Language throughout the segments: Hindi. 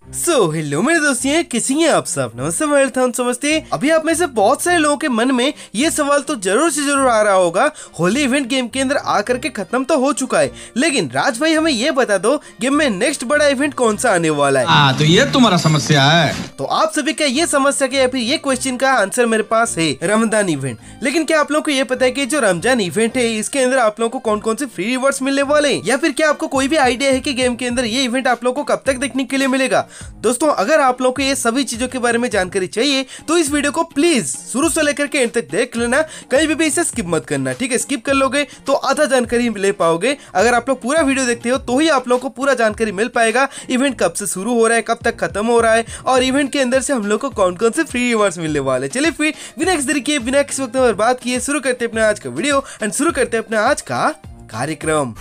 हेलो मेरे दोस्तियों, कैसी हैं आप सब। नमस्ते, वेलकम, समझते। अभी आप में से बहुत सारे लोगों के मन में ये सवाल तो जरूर से जरूर आ रहा होगा, होली इवेंट गेम के अंदर आकर के खत्म तो हो चुका है, लेकिन राज भाई हमें ये बता दो गेम में नेक्स्ट बड़ा इवेंट कौन सा आने वाला है। तो ये तुम्हारा समस्या है। तो आप सभी का ये समस्या के या फिर ये क्वेश्चन का आंसर मेरे पास है, रमजान इवेंट। लेकिन क्या आप लोगों को ये पता है कि जो रमजान इवेंट है इसके अंदर आप लोगों को कौन कौन से फ्री रिवॉर्ड्स मिलने वाले हैं, या फिर क्या आपको कोई भी आइडिया है कि गेम के अंदर ये इवेंट आप लोगों को कब तक देखने के लिए मिलेगा। दोस्तों, अगर आप लोगों को ये सभी चीजों के बारे में जानकारी चाहिए तो इस वीडियो को प्लीज शुरू से लेकर के एंड तक देख लेना, कहीं भी इसे स्किप मत करना, ठीक है। स्किप कर लोगे तो आधा जानकारी ले पाओगे। अगर आप लोग पूरा वीडियो देखते हो तो ही आप लोगों को पूरा जानकारी मिल पाएगा, इवेंट कब से शुरू हो रहा है, कब तक खत्म हो रहा है, और इवेंट के अंदर से हम लोग को कौन कौन से फ्री रिवॉर्ड्स मिलने वाले। चलिए फिर बिना किसी तरीके बिना किसी वक्त बर्बाद किए शुरू करते हैं अपना आज का वीडियो एंड शुरू करते हैं अपना आज का कार्यक्रम।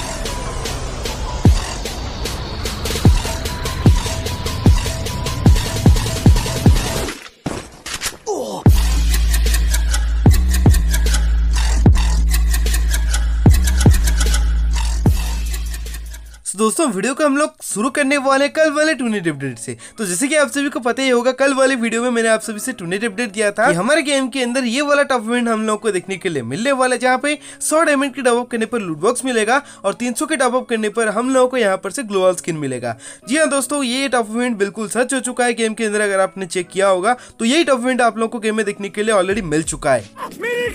दोस्तों, वीडियो को हम लोग शुरू करने वाले कल वाले टूर्नामेंट अपडेट से। तो जैसे कि आप सभी को पता ही होगा, कल वाले वीडियो में मैंने आप सभी से टूर्नामेंट अपडेट दिया था कि हमारे गेम के अंदर ये वाला टॉप इवेंट हम लोग को देखने के लिए मिलने वाला है, जहाँ पे 100 डायमंड के टॉप अप करने पर लूट बॉक्स मिलेगा और 300 के टॉप अप करने पर हम लोगों को यहाँ पर से ग्लोबल स्किन मिलेगा। जी हाँ दोस्तों, ये टॉप इवेंट बिल्कुल सच हो चुका है गेम के अंदर। अगर आपने चेक किया होगा तो यही टॉप इवेंट आप लोग को गेम में देखने के लिए ऑलरेडी मिल चुका है।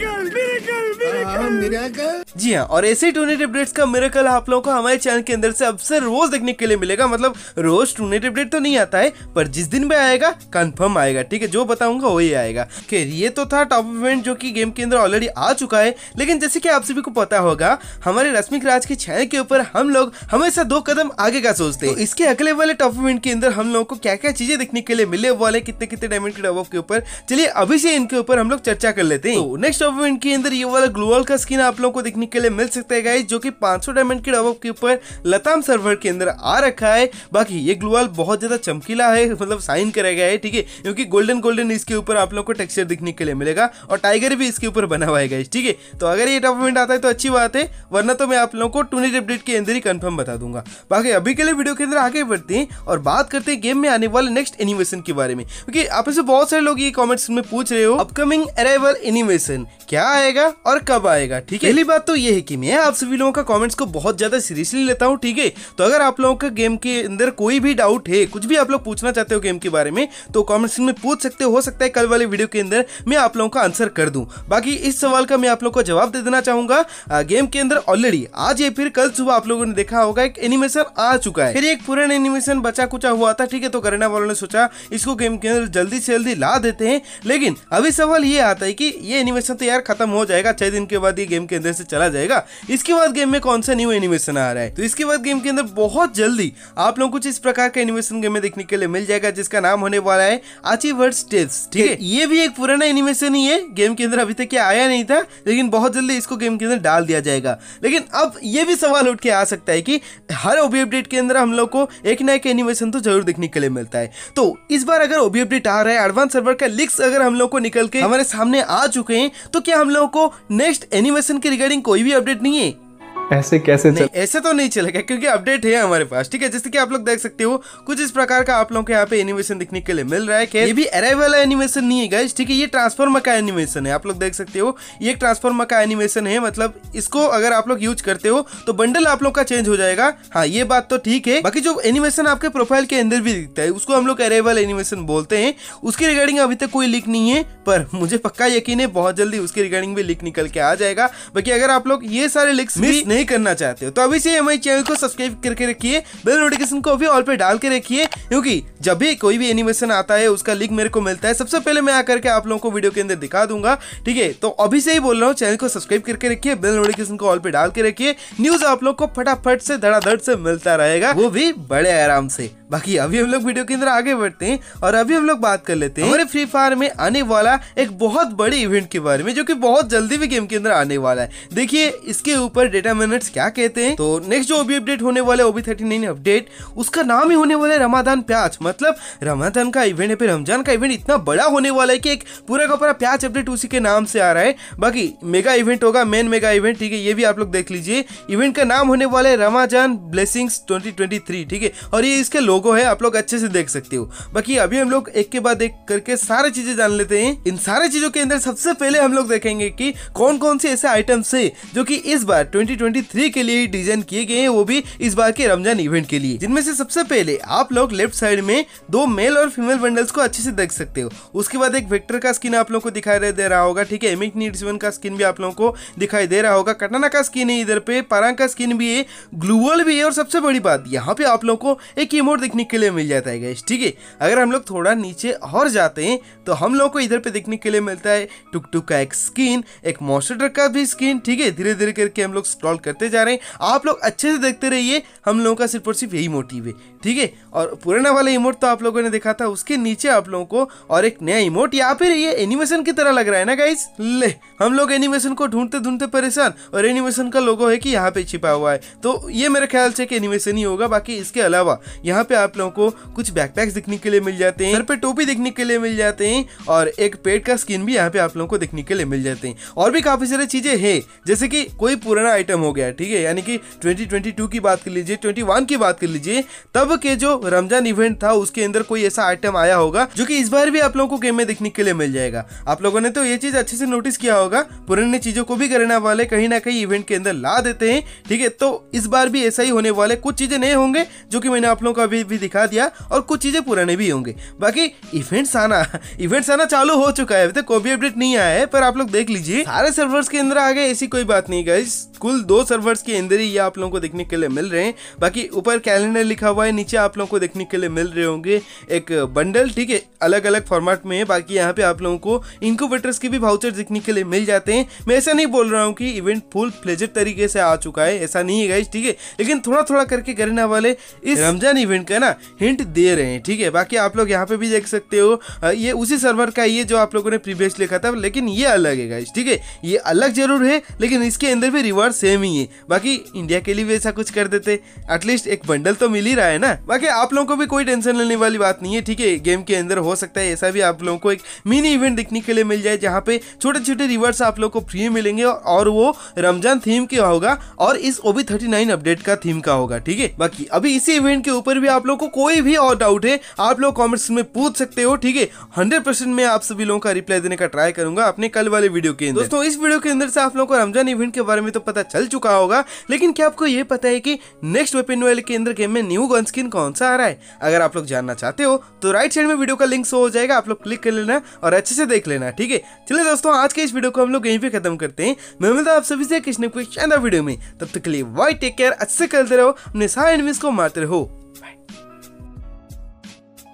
जी हाँ, और ऐसे टूर्नामेंट अपडेट्स का मिरेकल आप लोगों को हमारे चैनल के अंदर से अब से रोज देखने के लिए मिलेगा। मतलब रोज टूर्नामेंट अपडेट तो नहीं आता है, पर जिस दिन भी आएगा कंफर्म आएगा, ठीक है। जो बताऊंगा वही आएगा। खैर, ये तो था टॉप इवेंट जो कि गेम के अंदर ऑलरेडी आ चुका है, लेकिन जैसे कि आप सभी को पता होगा, हमारे रश्मिक राज के चैनल के ऊपर हम लोग हमेशा 2 कदम आगे का सोचते हैं। तो इसके अगले वाले टॉप इवेंट के अंदर हम लोगों को क्या क्या चीजें देखने के लिए मिलने वाले, कितने कितने डायमंड के टॉप अप के ऊपर, चलिए अभी से इनके ऊपर हम लोग चर्चा कर लेते हैं। तो नेक्स्ट टॉप इवेंट के अंदर ये वाला ग्लोबल का स्किन आप लोगों को देखने के लिए मिल सकता है गाइस, जो कि 500 डायमंड के टॉप अप के ऊपर लताम सर्वर के अंदर आ रखा है। बाकी ये ग्लोबल बहुत ज्यादा चमकीला है, मतलब साइन करा गया है, ठीक है, क्योंकि गोल्डन इसके ऊपर आप लोग को टेक्सचर दिखने के लिए मिलेगा और टाइगर भी इसके ऊपर बना हुआ है गाइस, ठीक है। तो अगर ये टॉप इवेंट आता है तो अच्छी बात है, वरना तो मैं आप लोगों को टूर्नामेंट अपडेट के अंदर ही कंफर्म बता दूंगा। बाकी अभी के लिए वीडियो के अंदर आगे बढ़ते हैं और बात करते हैं गेम में आने वाले नेक्स्ट एनिमेशन के बारे में, क्योंकि आप से बहुत सारे लोग ये कमेंट्स में पूछ रहे हो अपकमिंग अराइवल एनिमेशन क्या आएगा और कब आएगा, ठीक है। पहली बात तो ये है कि मैं आप सभी लोगों का कमेंट्स को बहुत ज्यादा सीरियसली लेता हूँ, ठीक है। तो अगर आप लोगों का गेम के अंदर कोई भी डाउट है, कुछ भी आप लोग पूछना चाहते हो गेम के बारे में, तो कमेंट्स में पूछ सकते हो सकता है कल वाले वीडियो के अंदर मैं आप लोगों का आंसर कर दूं। बाकी इस सवाल का मैं आप लोगों को जवाब दे देना चाहूंगा। गेम के अंदर ऑलरेडी आज या फिर कल सुबह आप लोगों ने देखा होगा एक एनिमेशन आ चुका है। फिर एक पुराना एनिमेशन बचा कुचा हुआ था, ठीक है। तो करने वालों ने सोचा इसको गेम के अंदर जल्दी से जल्दी ला देते हैं, लेकिन अभी सवाल ये आता है कि ये एनिमेशन तो यार खत्म हो जाएगा, 6 दिन के बाद ये गेम के अंदर से चला जाएगा। इसके बाद गेम में कौन सा न्यू एनिमेशन आ रहा है? तो इसके बाद गेम के अंदर बहुत जल्दी आप लोगों को कुछ इस प्रकार का एनिमेशन गेम में देखने के लिए मिल जाएगा, जिसका नाम होने वाला है आर्चीवर्ड्स टेल्स, ठीक है। ये भी एक पुराना एनिमेशन ही है, गेम के अंदर अभी तक ये आया नहीं था, लेकिन बहुत जल्दी इसको गेम के अंदर डाल दिया जाएगा। लेकिन अब ये भी सवाल उठ के आ सकता है कि हर ओबी अपडेट के अंदर हम लोग को एक ना एक एनिमेशन तो जरूर देखने के लिए मिलता है। तो इस बार अगर ओबी अपडेट आ रहा है, एडवांस सर्वर का लीक्स अगर हम लोग को निकल के हमारे सामने आ चुके हैं, तो क्या हम लोग को नेक्स्ट एनिमेशन के रिगार्डिंग कोई भी अपडेट नहीं है? ऐसे कैसे ऐसे तो नहीं चलेगा, क्योंकि अपडेट है हमारे पास, ठीक है। जैसे कि आप लोग देख सकते हो कुछ इस प्रकार का आप लोगों को यहाँ पे एनिमेशन देखने के लिए मिल रहा है। ये भी अराइवल वाला एनिमेशन नहीं है गाइस, ठीक है। ये ट्रांसफॉर्मर का एनिमेशन है, आप लोग देख सकते हो ये एक ट्रांसफॉर्मर का एनिमेशन है। मतलब इसको अगर आप लोग यूज करते हो तो बंडल आप लोग का चेंज हो जाएगा। हाँ, ये बात तो ठीक है। बाकी जो एनिमेशन आपके प्रोफाइल के अंदर भी दिखता है उसको हम लोग अराइवल एनिमेशन बोलते हैं। उसके रिगार्डिंग अभी तक कोई लीक नहीं है, पर मुझे पक्का यकीन है बहुत जल्दी उसके रिगार्डिंग भी लीक निकल के आ जाएगा। बाकी अगर आप लोग ये सारे लीक्स मिस नहीं करना चाहते हो तो अभी से हमारे चैनल को सब्सक्राइब करके रखिए, बेल नोटिफिकेशन को भी ऑल पे डाल के रखिए, क्योंकि जब भी कोई भी एनिमेशन आता है उसका लिंक मेरे को मिलता है, सबसे पहले मैं आकर के आप लोगों को वीडियो के अंदर दिखा दूंगा, ठीक है। तो अभी से ही बोल रहा हूँ, चैनल को सब्सक्राइब करके रखिए, बेल नोटिफिकेशन को ऑल पे डाल के रखिए। न्यूज आप लोग को फटाफट से धड़ाधड़ से मिलता रहेगा, वो भी बड़े आराम से। बाकी अभी हम लोग वीडियो के अंदर आगे बढ़ते हैं और अभी हम लोग बात कर लेते हैं हमारे फ्री फायर में आने वाला एक बहुत बड़े इवेंट के बारे में, जो कि बहुत जल्दी भी गेम के अंदर आने वाला है। देखिए इसके ऊपर डेटा मिनट्स क्या कहते हैं। तो नेक्स्ट जो ओबी अपडेट होने वाला है, ओबी 39 अपडेट, उसका नाम ही होने वाला है रमादान प्याच। मतलब रमादान का इवेंट है, फिर रमजान का इवेंट इतना बड़ा होने वाला है कि एक पूरा का पूरा प्याच अपडेट उसी के नाम से आ रहा है। बाकी मेगा इवेंट होगा, मेन मेगा इवेंट, ठीक है। ये भी आप लोग देख लीजिए, इवेंट का नाम होने वाला है रमाजान ब्लेसिंग्स 2023, ठीक है। और ये इसके लोगो है आप लोग अच्छे से देख सकते हो। बाकी अभी हम लोग एक के बाद एक करके सारी चीजें जान लेते हैं। इन सारी चीजों के अंदर सबसे पहले हम लोग देखेंगे कि कौन कौन से ऐसे आइटम्स है जो कि इस बार 2023 के लिए डिजाइन किए गए हैं, वो भी इस बार के रमजान इवेंट के लिए। जिनमें से सबसे पहले आप लोग लेफ्ट साइड में 2 मेल और फीमेल बंडल्स को अच्छे से देख सकते हो। उसके बाद एक वेक्टर का स्किन आप लोग को दिखाई दे रहा होगा, ठीक है। एमिक नीड्स वन का स्किन भी आप लोगों को दिखाई दे रहा होगा। कटाना का स्किन है इधर पे, पारांग का स्किन भी है, ग्लूवल भी है, और सबसे बड़ी बात यहाँ पे आप लोग को एक इमोट देखने के लिए मिल जाता है गाइस, ठीक है। अगर हम लोग थोड़ा नीचे और जाते हैं तो हम लोग को इधर पे देखने के लिए मिलता है टुक टुक का एक स्किन, एक मॉन्स्टर ट्रक का भी स्किन, ठीक है। धीरे धीरे करके हम लोग स्क्रॉल करते जा रहे हैं, आप लोग अच्छे से देखते रहिए। हम लोगों का सिर्फ और सिर्फ यही मोटिव है, ठीक है। और पुराना वाला इमोट तो आप लोगों ने देखा था, उसके नीचे आप लोगों को और एक नया इमोट यहाँ पे ये एनिमेशन की तरह लग रहा है ना गाइस। ले हम लोग एनिमेशन को ढूंढते ढूंढते परेशान, और एनिमेशन का लोगो है कि यहाँ पे छिपा हुआ है, तो ये मेरे ख्याल से कि एनिमेशन ही होगा। बाकी इसके अलावा यहाँ पे आप लोगों को कुछ बैकपैक्स देखने के लिए मिल जाते हैं, सर पे टोपी देखने के लिए मिल जाते हैं, और एक पेट का स्किन भी यहाँ पे आप लोगों को देखने के लिए मिल जाते हैं। और भी काफी सारी चीजें हैं, जैसे कि कोई पुराना आइटम हो गया, ठीक है, यानी कि 2022 की बात कर लीजिए, 21 की बात कर लीजिए, तब के जो रमजान इवेंट था उसके अंदर कोई ऐसा आइटम आया होगा जो कि इस बार भी आप लोगों को गेम में देखने के लिए मिल जाएगा। आप लोगों ने तो ये चीज अच्छे से नोटिस किया होगा, पुरानी चीजों को भी करने वाले कहीं ना कहीं इवेंट के अंदर ला देते हैं, ठीक है। तो इस बार भी ऐसा ही होने वाले, कुछ चीजें नए होंगे जो कि मैंने आप लोगों को अभी भी दिखा दिया, और कुछ चीजें पुराने भी होंगे। बाकी इवेंट्स आना चालू हो चुका है, अभी तक कोई भी अपडेट नहीं आया है, पर आप लोग देख लीजिए सारे सर्वर्स के अंदर आ गए, ऐसी कोई बात नहीं गाइस। कुल 2 सर्वर्स के अंदर ही ये आप लोगों को देखने के लिए मिल रहे हैं। बाकी ऊपर कैलेंडर लिखा हुआ है, नीचे आप लोगों को देखने के लिए मिल रहे होंगे एक बंडल, ठीक है, अलग अलग फॉर्मेट में है। बाकी यहाँ पे आप लोगों को इनक्यूबेटर्स के भी वाउचर देखने के लिए मिल जाते हैं। मैं ऐसा नहीं बोल रहा हूँ कि इवेंट फुल फ्लेजेड तरीके से आ चुका है, ऐसा नहीं है गाइस, ठीक है, लेकिन थोड़ा थोड़ा करके करने वाले इस रमजान इवेंट का ना हिंट दे रहे हैं, ठीक है। बाकी आप लोग यहाँ पे भी देख सकते हो, ये उसी सर्वर का ये जो आप लोगों ने प्रीवियस लिखा था, लेकिन ये अलग है गाइस, ठीक है। ये अलग जरूर है, लेकिन इसके अंदर भी रिवार्ड सेम ही है। बाकी इंडिया के लिए भी ऐसा कुछ कर देते, एटलीस्ट एक बंडल तो मिल ही रहा है ना। बाकी आप लोगों को भी कोई टेंशन लेने वाली बात नहीं है, ठीक है। गेम के अंदर हो सकता है ऐसा भी आप लोगों को एक मिनी इवेंट देखने के लिए मिल जाए, जहाँ पे छोटे छोटे रिवार्ड्स आप लोगों को फ्री मिलेंगे, और वो रमजान थीम के होगा, और इस OB39 अपडेट का थीम का होगा, ठीक है। बाकी अभी इसी इवेंट के ऊपर भी आप लोग को कोई भी और डाउट है, आप लोग कमेंट्स में पूछ सकते हो, ठीक है। 100% मैं आप सभी लोगों का रिप्लाई देने का ट्राई करूंगा अपने कल वाले वीडियो के अंदर। दोस्तों इस वीडियो के अंदर से आप लोगों को रमजान इवेंट के बारे में तो पता चल चुका होगा, लेकिन क्या आपको ये पता है कि नेक्स्ट वेपन वाले के अंदर गेम में न्यू गन स्किन कौन सा आ रहा है? अगर आप लोग जानना चाहते हो तो राइट साइड में वीडियो का लिंक शो हो जाएगा, आप लोग क्लिक कर लेना और अच्छे से देख लेना, ठीक है। चलिए दोस्तों आज के इस वीडियो को हम लोग यहीं पे खत्म करते हैं। मैं मिलता हूं आप सभी से किसी न कोई शानदार वीडियो में, तब तक के लिए बाय, टेक केयर, अच्छे से खेलते रहो, अपने सारे एनिमीज को मारते रहो।